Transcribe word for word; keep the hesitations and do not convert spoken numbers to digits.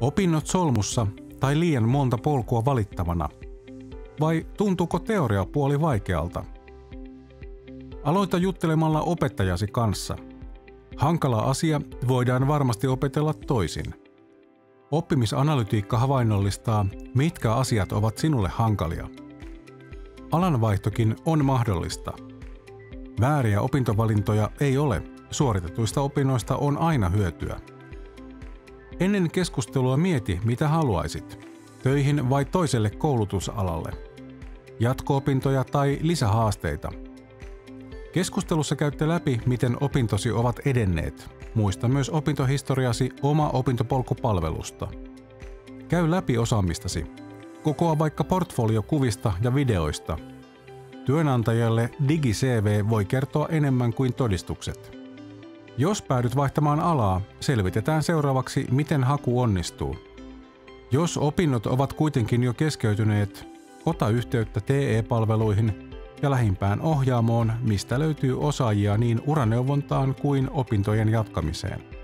Opinnot solmussa tai liian monta polkua valittavana? Vai tuntuuko teoriapuoli vaikealta? Aloita juttelemalla opettajasi kanssa. Hankala asia voidaan varmasti opetella toisin. Oppimisanalytiikka havainnollistaa, mitkä asiat ovat sinulle hankalia. Alanvaihtokin on mahdollista. Vääriä opintovalintoja ei ole, suoritetuista opinnoista on aina hyötyä. Ennen keskustelua mieti, mitä haluaisit. Töihin vai toiselle koulutusalalle. Jatko-opintoja tai lisähaasteita. Keskustelussa käytte läpi, miten opintosi ovat edenneet. Muista myös opintohistoriasi oma opintopolkupalvelusta. Käy läpi osaamistasi. Kokoa vaikka portfolio kuvista ja videoista. Työnantajalle digi-C V voi kertoa enemmän kuin todistukset. Jos päädyt vaihtamaan alaa, selvitetään seuraavaksi, miten haku onnistuu. Jos opinnot ovat kuitenkin jo keskeytyneet, ota yhteyttä T E-palveluihin ja lähimpään ohjaamoon, mistä löytyy osaajia niin uraneuvontaan kuin opintojen jatkamiseen.